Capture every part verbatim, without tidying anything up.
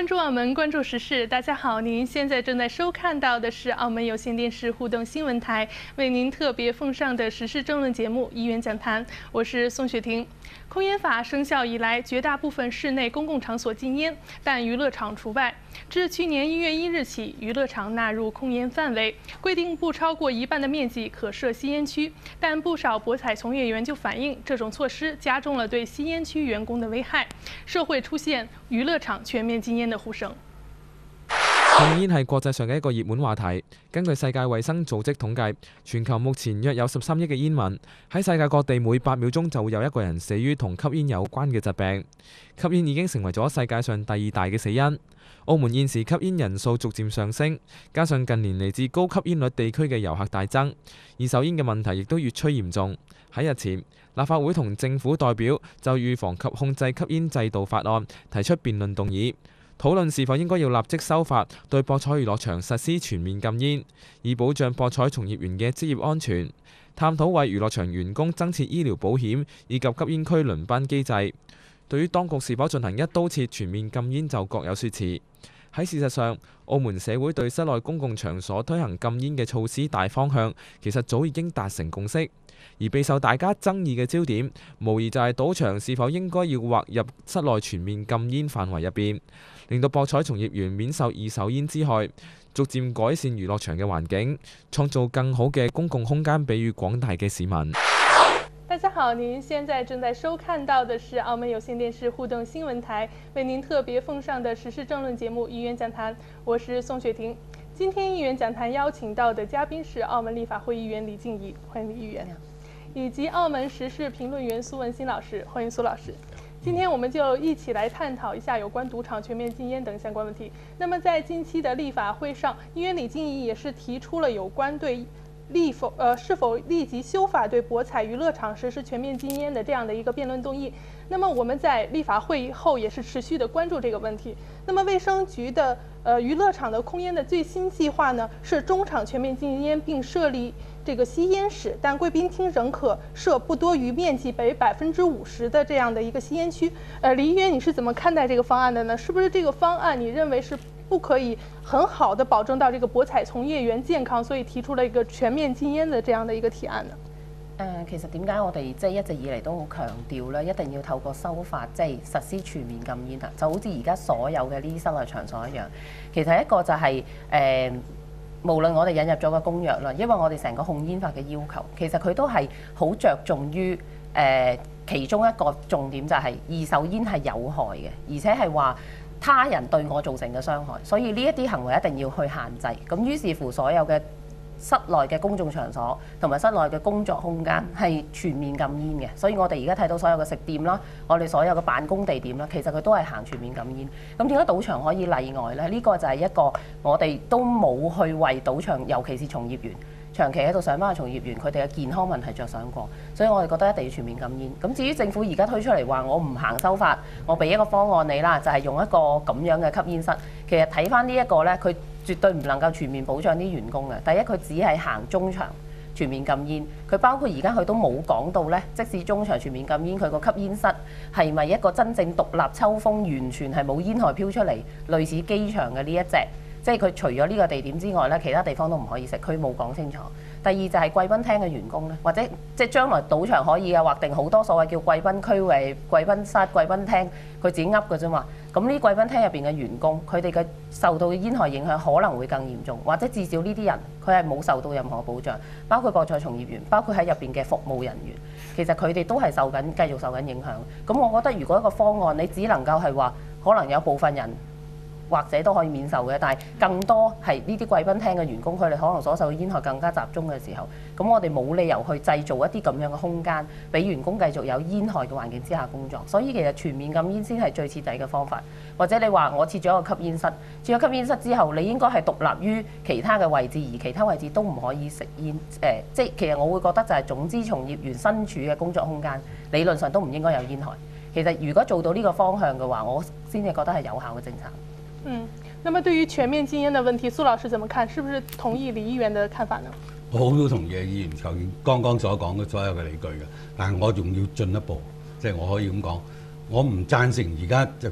关注澳门，关注时事。大家好，您现在正在收看到的是澳门有线电视互动新闻台为您特别奉上的时事争论节目《一元讲坛》，我是宋雪婷。控烟法生效以来，绝大部分室内公共场所禁烟，但娱乐场除外。自去年一月一日起，娱乐场纳入控烟范围，规定不超过一半的面积可设吸烟区。但不少博彩从业员就反映，这种措施加重了对吸烟区员工的危害，社會出現娛樂場全面禁煙嘅呼聲。 控煙係國際上嘅一個熱門話題。根據世界衛生組織統計，全球目前約有十三億嘅煙民，喺世界各地每八秒鐘就會有一個人死於同吸煙有關嘅疾病。吸煙已經成為咗世界上第二大嘅死因。澳門現時吸煙人數逐漸上升，加上近年嚟自高吸煙率地區嘅遊客大增，二手煙嘅問題亦都越趨嚴重。喺日前，立法會同政府代表就預防及控制吸煙制度法案提出辯論動議，討論是否應該要立即修法對博彩娛樂場實施全面禁煙，以保障博彩從業員嘅職業安全。探討為娛樂場員工增設醫療保險以及吸煙區輪班機制。對於當局是否進行一刀切全面禁煙就各有說辭。喺事實上，澳門社會對室內公共場所推行禁煙嘅措施大方向其實早已經達成共識，而備受大家爭議嘅焦點，無疑就係賭場是否應該要劃入室內全面禁煙範圍入邊，令到博彩從業員免受二手煙之害，逐漸改善娛樂場嘅環境，創造更好嘅公共空間俾予廣大嘅市民。 大家好，您现在正在收看到的是澳门有线电视互动新闻台为您特别奉上的时事政论节目《一元讲坛》，我是宋雪婷。今天一元讲坛邀请到的嘉宾是澳门立法会议员李静怡，欢迎李议员，以及澳门时事评论员苏文新老师，欢迎苏老师。今天我们就一起来探讨一下有关赌场全面禁烟等相关问题。那么在近期的立法会上，议员李静怡也是提出了有关对立否呃是否立即修法对博彩娱乐场实施全面禁烟的这样的一个辩论动议。那么我们在立法会后也是持续的关注这个问题。那么卫生局的呃娱乐场的控烟的最新计划呢，是中场全面禁烟，并设立这个吸烟室，但贵宾厅仍可设不多于面积为百分之五十的这样的一个吸烟区。呃，李议员，你是怎么看待这个方案的呢？是不是这个方案你認為是不可以很好的保證到這個博彩從業員健康，所以提出了一個全面禁煙的這樣的一個提案呢？ 誒、呃，其實點解我哋即係一直以嚟都好強調咧，一定要透過修法即係實施全面禁煙啊！就好似而家所有嘅呢啲室內場所一樣，其實一個就係、是、誒、呃，無論我哋引入咗個公約啦，因為我哋成個控煙法嘅要求，其實佢都係好着重於誒、呃、其中一個重點就係二手煙係有害嘅，而且係話他人對我造成嘅傷害，所以呢一啲行為一定要去限制。咁於是乎，所有嘅室內嘅公眾場所同埋室內嘅工作空間係全面禁煙嘅。所以我哋而家睇到所有嘅食店啦，我哋所有嘅辦公地點啦，其實佢都係行全面禁煙。咁點解賭場可以例外呢？呢、呢個就係一個我哋都冇去為賭場，尤其是從業員長期喺度上班嘅從業員，佢哋嘅健康問題着想過，所以我哋覺得一定要全面禁煙。咁至於政府而家推出嚟話，我唔行修法，我俾一個方案你啦，就係、是、用一個咁樣嘅吸煙室。其實睇翻呢一個呢，佢絕對唔能夠全面保障啲員工嘅。第一，佢只係行中場全面禁煙，佢包括而家佢都冇講到呢，即使中場全面禁煙，佢個吸煙室係咪一個真正獨立抽風，完全係冇煙害飄出嚟，類似機場嘅呢一隻？即係佢除咗呢個地點之外咧，其他地方都唔可以食，佢冇講清楚。第二就係貴賓廳嘅員工咧，或者即係將來賭場可以啊劃定好多所謂叫貴賓區域、貴賓室、貴賓廳，佢自己噏嘅啫嘛。咁呢貴賓廳入邊嘅員工，佢哋嘅受到嘅煙害影響可能會更嚴重，或者至少呢啲人佢係冇受到任何保障，包括博彩從業員，包括喺入邊嘅服務人員，其實佢哋都係受緊繼續受緊影響。咁我覺得如果一個方案你只能夠係話，可能有部分人或者都可以免受嘅，但係更多係呢啲貴賓廳嘅員工，佢哋可能所受嘅煙害更加集中嘅時候，咁我哋冇理由去製造一啲咁樣嘅空間，俾員工繼續有煙害嘅環境之下工作。所以其實全面禁煙先係最徹底嘅方法。或者你話我設咗一個吸煙室，設咗吸煙室之後，你應該係獨立於其他嘅位置，而其他位置都唔可以食煙。誒、呃，即係其實我會覺得就係總之從業員身處嘅工作空間，理論上都唔應該有煙害。其實如果做到呢個方向嘅話，我先至覺得係有效嘅政策。 嗯，那麼對於全面禁煙的問題，蘇老師怎麼看？是不是同意李議員的看法呢？ 我好都同意議員頭先剛剛所講嘅所有嘅理據嘅，但係我仲要進一步，即係我可以咁講，我唔贊成而家就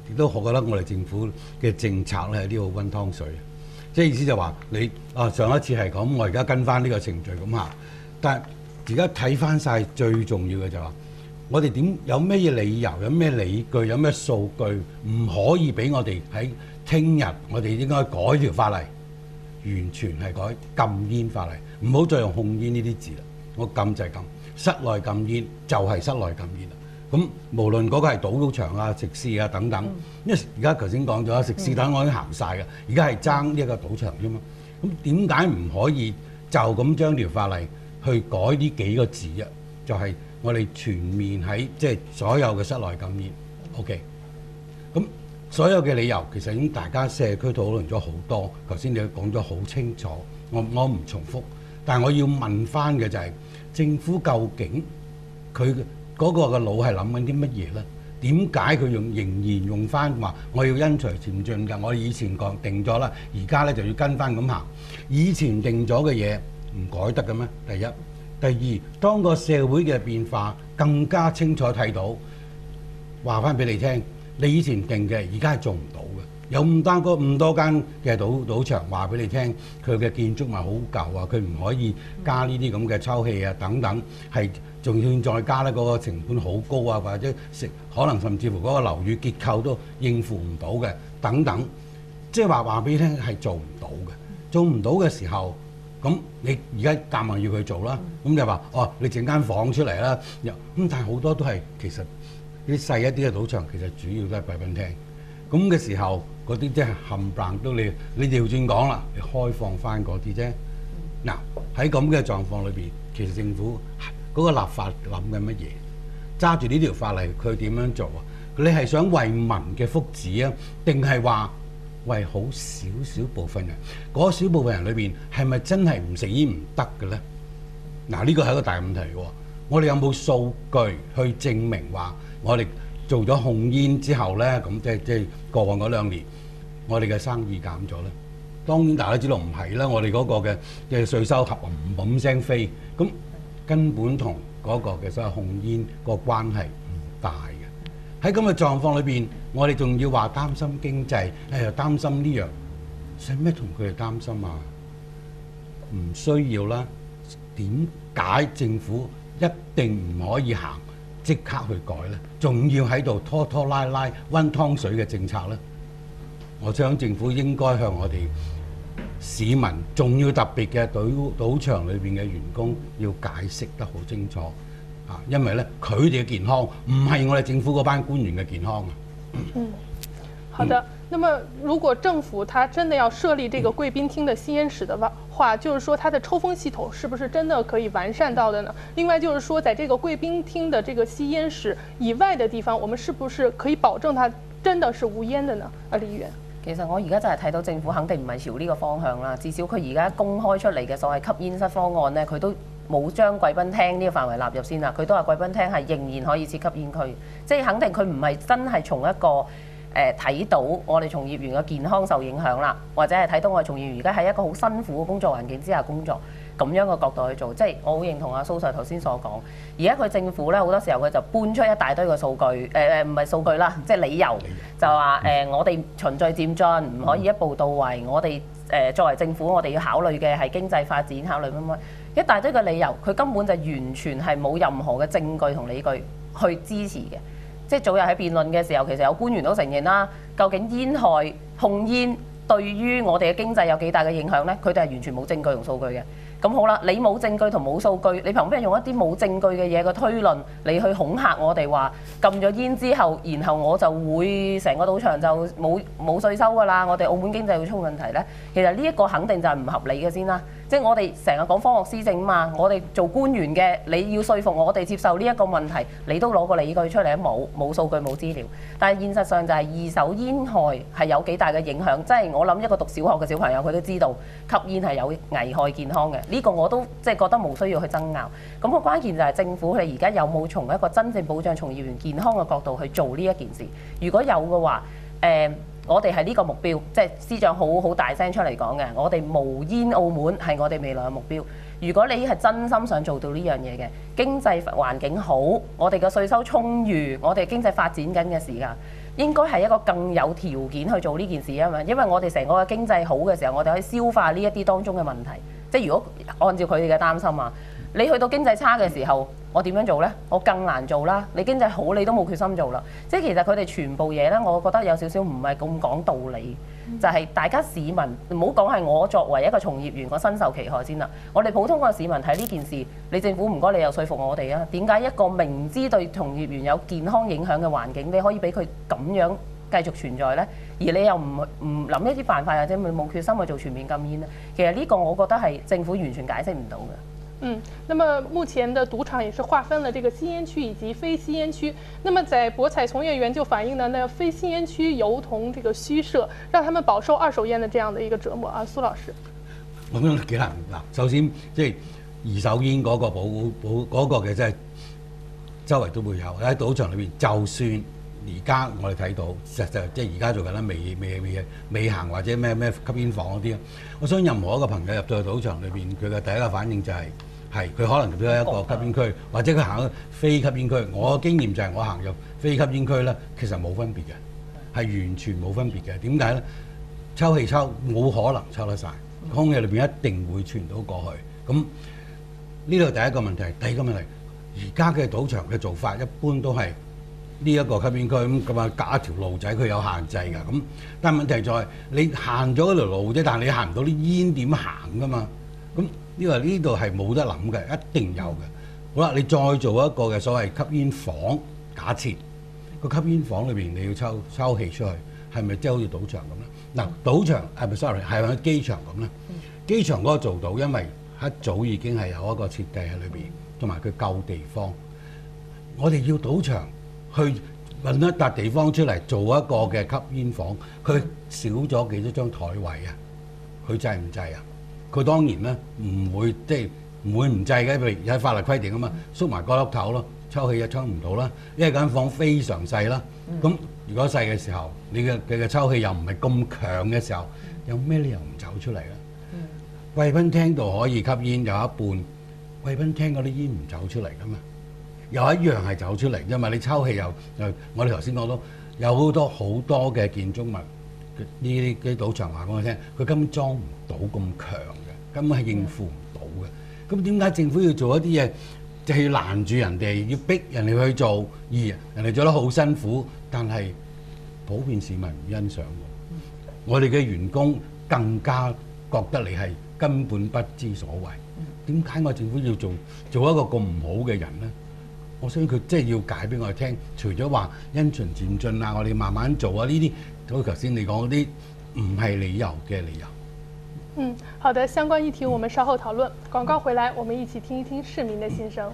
亦都我覺得我哋政府嘅政策咧係啲好溫湯水，即係意思就話你啊上一次係咁，我而家跟翻呢個程序咁行，但係而家睇翻晒最重要嘅就係話，我哋點有咩理由、有咩理據、有咩數據唔可以俾我哋喺聽日我哋應該改條法例，完全係改禁煙法例，唔好再用控煙呢啲字啦。我禁就係禁，室內禁煙就係室內禁煙啦。咁無論嗰個係賭場啊、食肆啊等等，因為而家頭先講咗食肆等我已經行晒嘅，而家係爭呢一個賭場啫嘛。咁點解唔可以就咁將條法例去改呢幾個字啊？就係、是、我哋全面喺即係所有嘅室內禁煙。OK， 咁所有嘅理由其實已經大家社區討論咗好多，頭先你講咗好清楚，我我唔重複。但係我要問翻嘅就係、是、政府究竟佢嗰個嘅腦係諗緊啲乜嘢咧？點解佢用仍然用翻話我要因循漸進㗎？我哋以前講定咗啦，而家咧就要跟翻咁行。以前定咗嘅嘢唔改得嘅咩？第一，第二，當個社會嘅變化更加清楚睇到，話翻俾你聽，你以前定嘅而家係做唔到嘅。有咁多個咁多間嘅賭賭場話俾你聽，佢嘅建築物好舊啊，佢唔可以加呢啲咁嘅抽氣啊等等，係仲要再加咧嗰個成本好高啊，或者食可能甚至乎嗰個樓宇結構都應付唔到嘅等等，即係話話俾你聽係做唔到嘅，做唔到嘅時候，咁你而家夾硬要佢做啦，咁就話哦，你整間房出嚟啦，又咁，但係好多都係其實啲細一啲嘅賭場，其實主要都係貴賓廳，咁嘅時候。嗰啲即係冚唪唥都你你調轉講啦，你開放翻嗰啲啫。嗱喺咁嘅狀況裏邊，其實政府嗰個立法諗緊乜嘢？揸住呢條法例，佢點樣做啊？你係想為民嘅福祉啊，定係話為好少少部分人？嗰少部分人裏邊係咪真係唔食煙唔得嘅咧？嗱，呢個係一個大問題喎。我哋有冇數據去證明話我哋做咗控煙之後咧，咁即係即係過往嗰兩年，我哋嘅生意減咗咧。當然大家都知道唔係啦，我哋嗰個嘅嘅稅收合唔冇咁聲飛，咁根本同嗰個嘅所謂控煙個關係唔大嘅。喺咁嘅狀況裏邊，我哋仲要話擔心經濟，誒又擔心呢樣，使咩同佢哋擔心啊？唔需要啦。點解政府一定唔可以行？即刻去改咧，仲要喺度拖拖拉拉溫湯水嘅政策咧。我想政府應該向我哋市民，仲要特別嘅賭賭場裏邊嘅員工，要解釋得好清楚啊！因為咧，佢哋嘅健康唔係我哋政府嗰班官員嘅健康啊。 嗯，好的。那麼，如果政府它真的要設立這個貴賓廳的吸煙室的話，就是說它的抽風系統是不是真的可以完善到的呢？另外就是說，在這個貴賓廳的這個吸煙室以外的地方，我們是不是可以保證它真的是無煙的呢？啊，李議員。 其實我而家就係睇到政府肯定唔係朝呢個方向啦，至少佢而家公開出嚟嘅所謂吸煙室方案呢，佢都冇將貴賓廳呢個範圍納入先啦。佢都話貴賓廳係仍然可以設吸煙區，即係肯定佢唔係真係從一個誒睇、呃、到我哋從業員嘅健康受影響啦，或者係睇到我哋從業員而家喺一個好辛苦嘅工作環境之下工作，咁樣嘅角度去做，即係我好認同阿蘇 Sir 頭先所講。而家佢政府咧好多時候佢就搬出一大堆嘅數據，誒誒唔係數據啦，即係理由，就話誒、呃、我哋循序漸進，唔可以一步到位。我哋誒、呃、作為政府，我哋要考慮嘅係經濟發展，考慮乜乜一大堆嘅理由，佢根本就完全係冇任何嘅證據同理據去支持嘅。即係早日喺辯論嘅時候，其實有官員都承認啦。究竟煙害控煙對於我哋嘅經濟有幾大嘅影響呢？佢哋係完全冇證據同數據嘅。咁好啦，你冇證據同冇數據，你憑咩用一啲冇證據嘅嘢嘅推論，你去恐嚇我哋話禁咗煙之後，然後我就會成個賭場就冇冇稅收㗎啦，我哋澳門經濟會出問題呢？其實呢一個肯定就係唔合理嘅先啦。即係我哋成日講科學施政嘛，我哋做官員嘅，你要說服我哋接受呢一個問題，你都攞個理據出嚟，冇冇數據冇資料。但係現實上就係二手煙害係有幾大嘅影響，即係我諗一個讀小學嘅小朋友佢都知道吸煙係有危害健康嘅。呢個我都即係覺得冇需要去爭拗。咁個關鍵就係政府佢而家有冇從一個真正保障從業員健康嘅角度去做呢一件事？如果有嘅話，誒、呃。我哋係呢個目標，即係司長好好大聲出嚟講嘅。我哋無煙澳門係我哋未來嘅目標。如果你係真心想做到呢樣嘢嘅，經濟環境好，我哋嘅稅收充裕，我哋經濟發展緊嘅時間， 應該係一個更有條件去做呢件事啊嘛，因為我哋成個嘅經濟好嘅時候，我哋可以消化呢一啲當中嘅問題。即係如果按照佢哋嘅擔心啊，你去到經濟差嘅時候，我點樣做呢？我更難做啦。你經濟好，你都冇決心做啦。即係其實佢哋全部嘢呢，我覺得有少少唔係咁講道理，嗯、就係大家市民唔好講係我作為一個從業員，我身受其害先啦。我哋普通個市民睇呢件事，你政府唔該，你又說服我哋啊？點解一個明知對從業員有健康影響嘅環境，你可以俾佢咁樣繼續存在呢？而你又唔唔諗一啲辦法，或者冇決心去做全面禁煙呢？其實呢個我覺得係政府完全解釋唔到嘅。 嗯，那麼目前的賭場也是劃分了這個吸煙區以及非吸煙區。那麼在博彩從業員就反映呢，那非吸煙區猶同這個虛設，讓他們飽受二手煙的這樣的一個折磨啊。蘇老師， 我覺得幾難嗱。首先即係二手煙嗰個保保嗰個嘅，即係周圍都會有喺賭場裏邊。就算而家我哋睇到，實際即係而家做緊啦，未未未未行或者咩咩吸煙房嗰啲，我相信任何一個朋友入到去賭場裏邊，佢嘅第一個反應就係、是。係，佢可能入咗一個吸煙區，或者佢行咗非吸煙區。我嘅經驗就係我行入非吸煙區咧，其實冇分別嘅，係完全冇分別嘅。點解咧？抽氣抽冇可能抽得晒，空氣裏邊一定會傳到過去。咁呢度第一個問題，第二個問題，而家嘅賭場嘅做法一般都係呢一個吸煙區咁咁啊，隔一條路仔，佢有限制㗎。咁但係問題在係你行咗嗰條路啫，但係你行唔到啲煙點行㗎嘛？咁呢個呢度係冇得諗嘅，一定有嘅。好啦，你再做一個嘅所謂吸煙房，假設個吸煙房裏邊你要抽抽氣出去，係咪即係好似賭場咁咧？嗱、嗯，賭場係咪 sorry 係咪機場咁咧？嗯、機場嗰個做到，因為一早已經係有一個設計喺裏邊，同埋佢夠地方。我哋要賭場去揾一笪地方出嚟做一個嘅吸煙房，佢少咗幾多張台位啊？佢制唔制啊？佢當然咧唔會即係唔會唔制嘅，譬如有法律規定啊嘛，縮埋個粒頭咯，抽氣又抽唔到啦，因為間房非常細啦。咁、嗯、如果細嘅時候，你嘅嘅嘅抽氣又唔係咁強嘅時候，有咩理由唔走出嚟咧？嗯、貴賓廳度可以吸煙有一半，貴賓廳嗰啲煙唔走出嚟噶嘛，又一樣係走出嚟，因為你抽氣又又我哋頭先講到有好多好多嘅建築物，呢啲啲賭場話俾我聽，佢根本裝唔到咁強。根本係應付唔到嘅，咁點解政府要做一啲嘢，就係要攔住人哋，要逼人哋去做，而人哋做得好辛苦，但係普遍市民唔欣賞喎。嗯、我哋嘅員工更加覺得你係根本不知所謂。點解我政府要做做一個咁唔好嘅人呢？我相信佢即係要解俾我哋聽，除咗話因循漸進啊，我哋慢慢做啊，呢啲好似頭先你講嗰啲唔係理由嘅理由。 嗯，好的，相關議題我們稍後討論。廣告回來，我們一起聽一聽市民的心聲。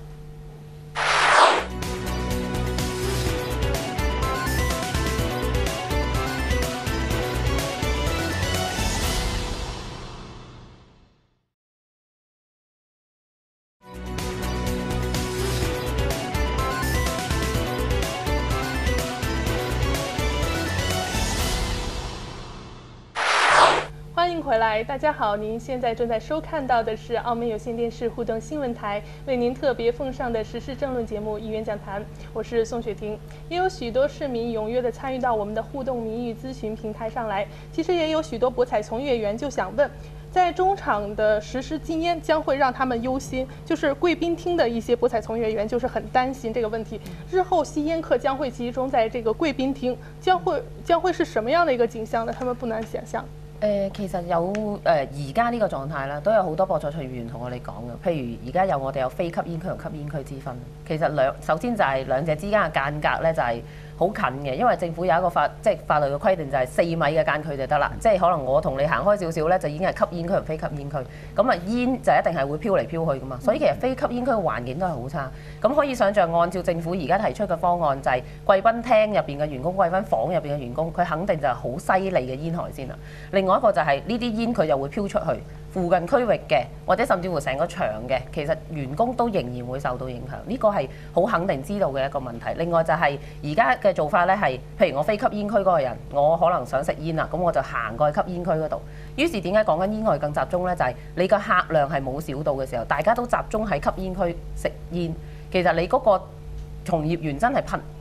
歡迎回來，大家好，您現在正在收看到的是澳門有線電視互動新聞台為您特別奉上的時事政論節目《議員講壇》，我是宋雪婷。也有許多市民踴躍地參與到我們的互動民意諮詢平台上來。其實也有許多博彩從業員就想問，在中場的實施禁煙將會讓他們憂心，就是貴賓廳的一些博彩從業員就是很擔心這個問題，日後吸煙客將會集中在這個貴賓廳，將會將會是什麼樣的一個景象呢？他們不難想象。 誒、呃、其實有誒而家呢個狀態啦，都有好多博彩從業員同我哋講嘅。譬如而家有我哋有非吸煙區同吸煙區之分。其實兩首先就係兩者之間嘅間隔咧，就係好近嘅，因為政府有一個法即係法律嘅規定，就係四米嘅間距就得啦。即係可能我同你行開少少咧，就已經係吸煙區同非吸煙區。咁啊煙就一定係會飄嚟飄去噶嘛。所以其實非吸煙區嘅環境都係好差。咁可以想象，按照政府而家提出嘅方案，就係貴賓廳入邊嘅員工、貴賓房入邊嘅員工，佢肯定就係好犀利嘅煙害先啦。另外一個就係呢啲煙佢又會飄出去附近區域嘅，或者甚至乎成個場嘅，其實員工都仍然會受到影響。呢個係好肯定知道嘅一個問題。另外就係而家嘅做法呢，係譬如我非吸煙區嗰個人，我可能想食煙啦，咁我就行過去吸煙區嗰度。於是點解講緊煙害更集中呢？就係你個客量係冇少到嘅時候，大家都集中喺吸煙區食煙，其實你嗰個從業員真係瀕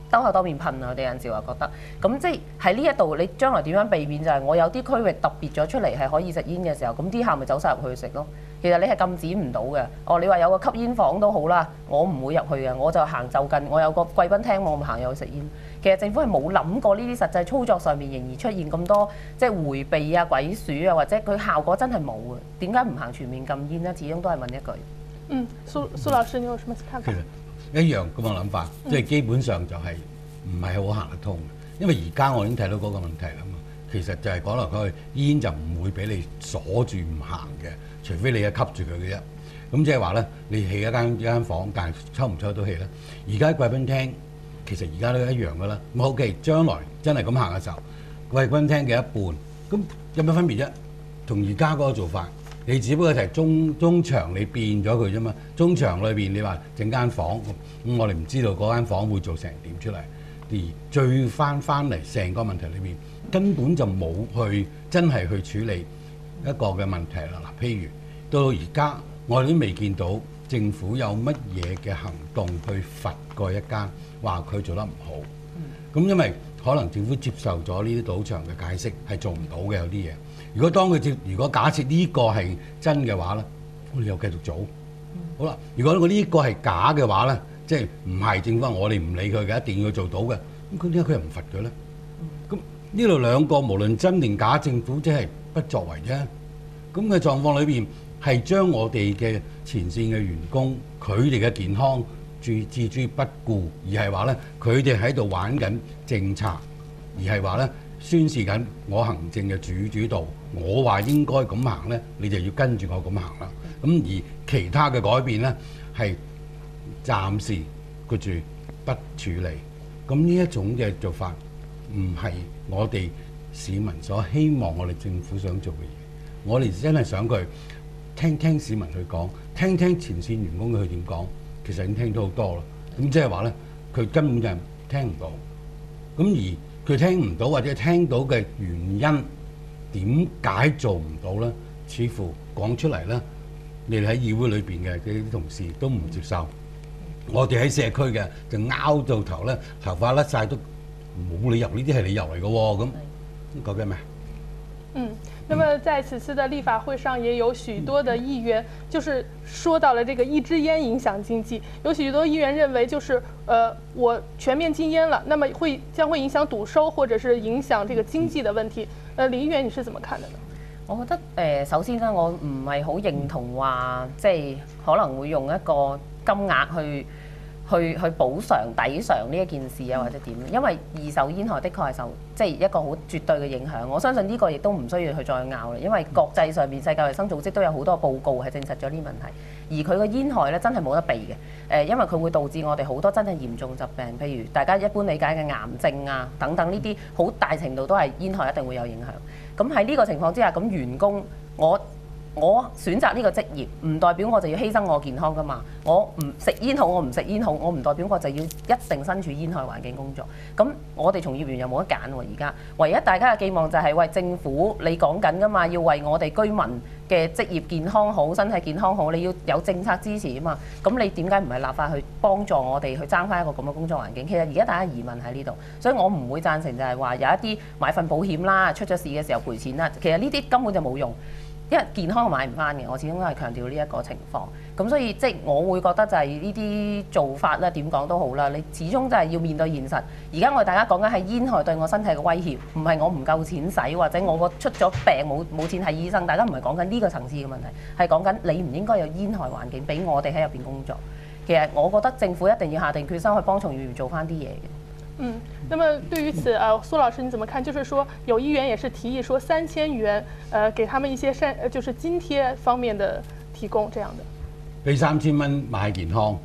兜口兜面噴啊！我哋有陣時話覺得，咁即係喺呢一度，你將來點樣避免就係我有啲區域特別咗出嚟係可以食煙嘅時候，咁啲客咪走晒入去食咯。其實你係禁止唔到嘅。哦，你話有個吸煙房都好啦，我唔會入去嘅，我就行就近，我有個貴賓廳，我咪行入去食煙。其實政府係冇諗過呢啲實際操作上面仍然出現咁多即係迴避啊、鬼鼠啊，或者佢效果真係冇嘅。點解唔行全面禁煙呢？始終都係問一句。 嗯，蘇蘇老師，你有什麼看法？ 其實一樣咁嘅諗法，即係基本上就係唔係好行得通嘅。因為而家我已經睇到嗰個問題啦嘛。其實就係講嚟講去，煙就唔會俾你鎖住唔行嘅，除非你係吸住佢嘅啫。咁即係話咧，你起一間一間房，但係抽唔抽到氣咧？而家貴賓廳其實而家都一樣噶啦。咁 OK，將來真係咁行嘅時候，貴賓廳嘅一半，咁有咩分別啫？同而家嗰個做法，你只不過係中中場你變咗佢啫嘛。中場裏邊你話整間房，咁我哋唔知道嗰間房會做成點出嚟。而最翻翻嚟成個問題裏面，根本就冇去真係去處理一個嘅問題啦。嗱，譬如到到而家，我哋都未見到政府有乜嘢嘅行動去罰過一間話佢做得唔好。咁因為可能政府接受咗呢啲賭場嘅解釋係做唔到嘅有啲嘢。如果當佢接，如果假設呢個係真嘅話咧，我哋又繼續做。好啦，如果我呢個係假嘅話咧，即係唔係政府話我哋唔理佢嘅，一定要做到嘅。咁佢點解佢又唔罰佢咧？咁呢度兩個無論真定假，政府即係不作為啫。咁嘅狀況裏邊係將我哋嘅前線嘅員工佢哋嘅健康置置諸不顧，而係話咧佢哋喺度玩緊政策，而係話咧宣示緊我行政嘅主主導。我話應該咁行咧，你就要跟住我咁行啦。咁而其他嘅改變咧係暫時佢住不處理。咁呢一種嘅做法唔係我哋市民所希望我哋政府想做嘅嘢。我哋真係想佢聽聽市民去講，聽聽前線員工佢點講，其實已經聽到好多啦。咁即係話咧，佢根本就係聽唔到。咁而佢聽唔到或者聽到嘅原因點解做唔到咧？似乎講出嚟咧，你哋喺議會裏邊嘅啲同事都唔接受。我哋喺社區嘅就拗到頭咧，頭髮甩晒都冇理由，呢啲係理由嚟嘅喎。咁講緊咩？ 嗯，那麼在此次的立法會上，也有許多的議員，就是說到了這個一支煙影響經濟。有許多議員認為，就是呃，我全面禁煙了，那麼會將會影響賭收，或者是影響這個經濟的問題。呃，李議員，你是怎麼看的呢？ 我覺得誒、呃，首先咧，我唔係好認同話，即係可能會用一個金額去去去補償抵償呢一件事啊，或者點？因為二手煙害的確係受即係一個好絕對嘅影響。我相信呢個亦都唔需要去再拗啦，因為國際上面世界衛生組織都有好多報告係證實咗呢問題。而佢個煙害咧真係冇得避嘅。誒、呃，因為佢會導致我哋好多真係嚴重疾病，譬如大家一般理解嘅癌症啊等等呢啲，好大程度都係煙害一定會有影響。咁喺呢個情況之下，咁員工我我選擇呢個職業，唔代表我就要犧牲我健康㗎嘛。我唔食煙好，我唔食煙好，我唔代表我就要一定身處煙害環境工作。咁我哋從業員又冇得揀喎。而家唯一大家嘅寄望就係為政府，你講緊㗎嘛，要為我哋居民嘅職業健康好、身體健康好，你要有政策支持啊嘛。咁你點解唔係立法去幫助我哋去爭返一個咁嘅工作環境？其實而家大家疑問喺呢度，所以我唔會贊成就係話有一啲買份保險啦，出咗事嘅時候賠錢啦。其實呢啲根本就冇用。因為健康買唔翻嘅，我始終都係強調呢一個情況。咁所以即係我會覺得就係呢啲做法咧，點講都好啦。你始終就係要面對現實。而家我哋大家講緊係煙害對我身體嘅威脅，唔係我唔夠錢使或者我個出咗病冇冇錢睇醫生。大家唔係講緊呢個層次嘅問題，係講緊你唔應該有煙害環境俾我哋喺入邊工作。其實我覺得政府一定要下定決心去幫從業員做翻啲嘢嘅。 嗯，那麼對於此，呃，蘇老師你怎麼看？就是說，有議員也是提議說三千元，呃，給他們一些善，就是津貼方面的提供，這樣的。 俾三千蚊買健康，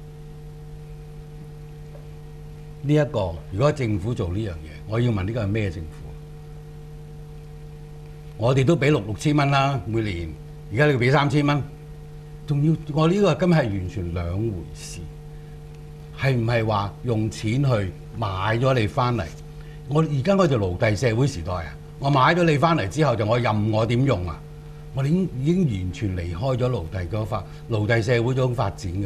呢、這、一個如果政府做呢樣嘢，我要問呢個係咩政府？我哋都俾六六千蚊啦，每年，而家你要俾三千蚊，仲要我呢個根本係完全兩回事，係唔係話用錢去買咗你翻嚟？我而家我就奴隸社會時代啊！我買咗你翻嚟之後，就我任我點用啊！我哋已經已經完全離開咗奴隸嗰發奴隸社會嗰種發展㗎啦。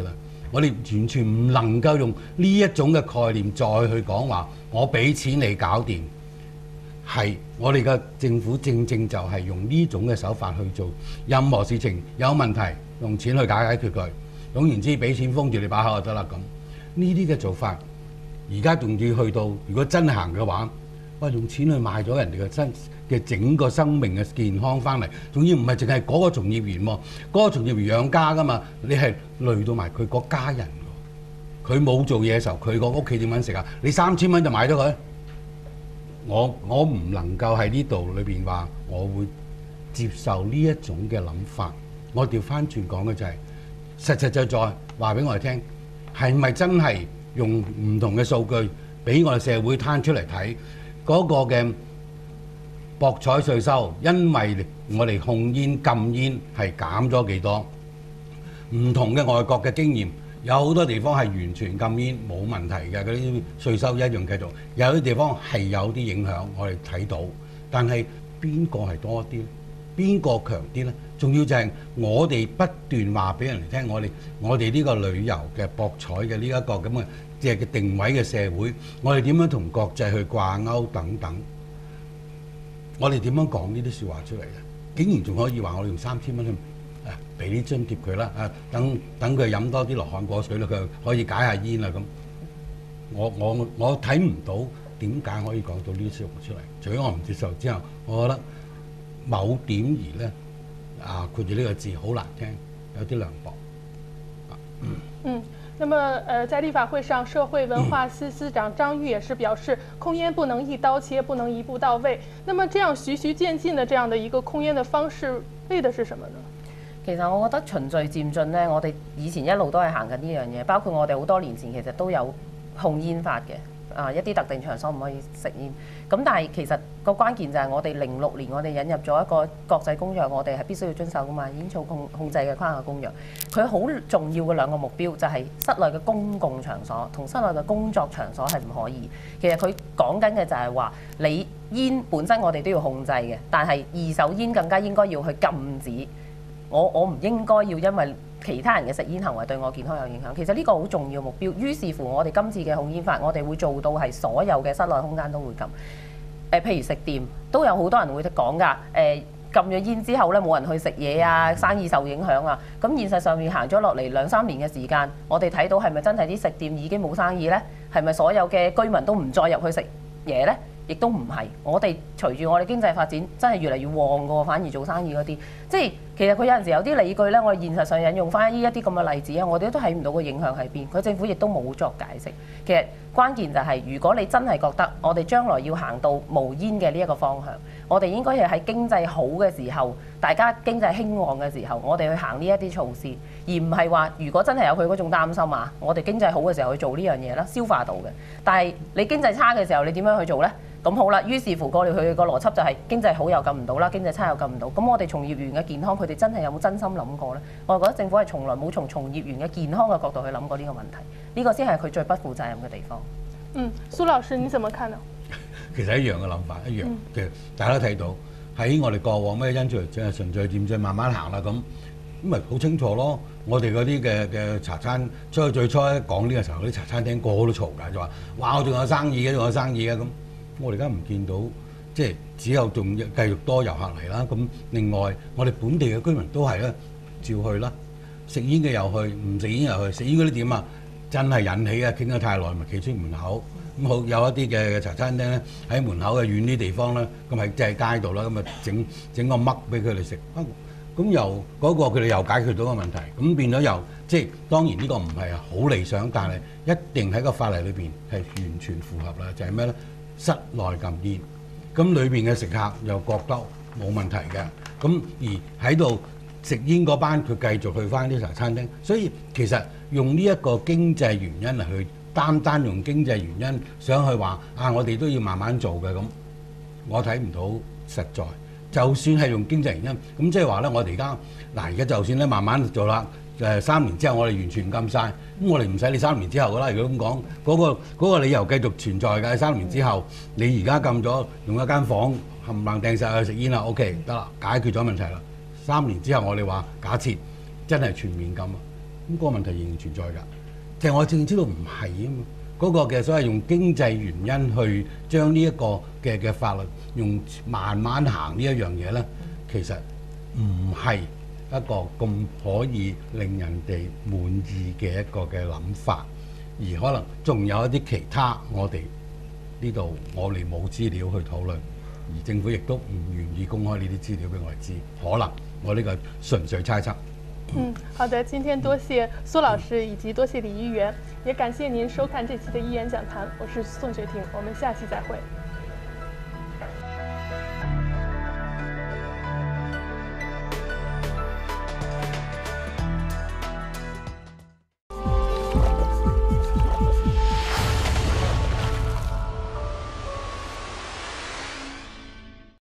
我哋完全唔能夠用呢一種嘅概念再去講話，我俾錢你搞掂。係我哋嘅政府正正就係用呢種嘅手法去做任何事情，有問題用錢去解解決佢。總言之，俾錢封住你把口就得啦咁。呢啲嘅做法，而家仲要去到，如果真行嘅話，哇！用錢去買咗人哋嘅身嘅整個生命嘅健康翻嚟，仲要唔係淨係嗰個從業員喎，嗰、嗰個從業員養家噶嘛，你係累到埋佢個家人喎。佢冇做嘢嘅時候，佢個屋企點樣食啊？你三千蚊就買咗佢？我我唔能夠喺呢度裏邊話，我會接受呢一種嘅諗法。我調翻轉講嘅就係、是、實實在在話俾我哋聽，係咪真係用唔同嘅數據俾我哋社會攤出嚟睇嗰個嘅博彩稅收，因為我哋控煙禁煙係減咗幾多？唔同嘅外國嘅經驗。有好多地方係完全禁煙冇問題嘅，嗰啲稅收一樣繼續。有啲地方係有啲影響，我哋睇到。但係邊個係多啲？邊個強啲呢？仲要就係我哋不斷話俾人哋聽，我哋我哋呢個旅遊嘅博彩嘅呢一個咁嘅即係嘅定位嘅社會，我哋點樣同國際去掛鈎等等？我哋點樣講呢啲説話出嚟嘅？竟然仲可以話我哋用三千蚊去。誒俾啲津貼佢啦，啊等等佢飲多啲羅漢果水啦，佢可以解下煙啦咁。我我我睇唔到點解可以講到呢啲説話出嚟，除咗我唔接受之後，我覺得某點而咧啊括住呢個字好難聽，有啲涼薄。 嗯。嗯，那麼呃，在立法會上，社會文化司司長張玉也是表示，控煙不能一刀切，不能一步到位。那麼這樣循序漸進的這樣的一個控煙的方式，為的是什麼呢？ 其實我覺得循序漸進咧，我哋以前一路都係行緊呢樣嘢，包括我哋好多年前其實都有控煙法嘅，啊一啲特定場所唔可以食煙。咁但係其實個關鍵就係我哋零六年我哋引入咗一個國際公約，我哋係必須要遵守噶嘛，煙草控控制嘅框架公約。佢好重要嘅兩個目標就係室內嘅公共場所同室內嘅工作場所係唔可以。其實佢講緊嘅就係話，你煙本身我哋都要控制嘅，但係二手煙更加應該要去禁止。我我唔應該要因為其他人嘅食煙行為對我健康有影響，其實呢個好重要目標。於是乎，我哋今次嘅控煙法，我哋會做到係所有嘅室內空間都會禁。誒、呃，譬如食店都有好多人會講㗎。誒、呃，禁咗煙之後咧，冇人去食嘢啊，生意受影響啊。咁現實上面行咗落嚟兩三年嘅時間，我哋睇到係咪真係啲食店已經冇生意呢？係咪所有嘅居民都唔再入去食嘢呢？亦都唔係，我哋隨住我哋經濟發展，真係越嚟越旺㗎喎，反而做生意嗰啲，即係其實佢有陣時有啲理據咧，我哋現實上引用翻呢一啲咁嘅例子啊，我哋都睇唔到個影響喺邊，佢政府亦都冇作解釋。其實關鍵就係，如果你真係覺得我哋將來要行到無煙嘅呢一個方向，我哋應該係喺經濟好嘅時候，大家經濟興旺嘅時候，我哋去行呢一啲措施，而唔係話如果真係有佢嗰種擔心啊，我哋經濟好嘅時候去做呢樣嘢啦，消化到嘅。但係你經濟差嘅時候，你點樣去做呢？咁好啦，於是乎過嚟佢個邏輯就係經濟好又禁唔到啦，經濟差又禁唔到。咁我哋從業員嘅健康，佢哋真係有冇真心諗過呢？我覺得政府係從來冇從從業員嘅健康嘅角度去諗過呢個問題，呢個先係佢最不負責任嘅地方。 嗯，蘇老師，你怎麼看呢？ 其實一樣嘅諗法，一樣嘅，嗯、大家都睇到喺我哋過往咩因素，即係循序漸進慢慢行啦，咁咁咪好清楚咯。我哋嗰啲嘅嘅茶餐，所以最初一講呢個時候，啲茶餐廳個個都嘈㗎，就話：哇，我仲有生意嘅，仲有生意嘅咁。我哋而家唔見到，即係只有仲繼續多遊客嚟啦。咁另外，我哋本地嘅居民都係咧，照去啦。食煙嘅又去，唔食煙又去。食煙嗰啲點啊？真係引起啊！傾得太耐，咪企出門口。咁好有一啲嘅茶餐廳咧，喺門口嘅遠啲地方咧，咁喺即係街度啦，咁啊整整個麥俾佢哋食。咁由嗰個佢哋又解決到個問題，咁變咗又即係當然呢個唔係好理想，但係一定喺個法例裏邊係完全符合啦。就係咩咧？室內禁煙，咁裏邊嘅食客又覺得冇問題嘅，咁而喺度食煙嗰班佢繼續去翻啲茶餐廳，所以其實用呢一個經濟原因嚟去單單用經濟原因想去話啊，我哋都要慢慢做嘅咁，我睇唔到實在。就算係用經濟原因，咁即係話咧，我哋而家嗱而家就算咧慢慢做啦。誒三年之後我哋完全禁晒，咁我哋唔使你三年之後噶啦。如果咁講，嗰個嗰個理由繼續存在嘅。三年之後，你而家禁咗，用一間房冚唪唥掟晒去食煙啦 ，OK 得啦，解決咗問題啦。三年之後我哋話假設真係全面禁， 咁個問題仍然存在㗎。就係我正知道唔係啊嘛，嗰、那個嘅所謂用經濟原因去將呢一個嘅嘅法律用慢慢行呢一樣嘢咧，其實唔係一個咁可以令人哋滿意嘅一個嘅諗法，而可能仲有一啲其他我哋呢度我哋冇資料去討論，而政府亦都唔願意公開呢啲資料俾我哋知，可能我呢個純粹猜測。 嗯，好的，今天多謝蘇老師以及多謝李議員，也感謝您收看這期的議員講壇，我是宋雪婷，我們下期再會。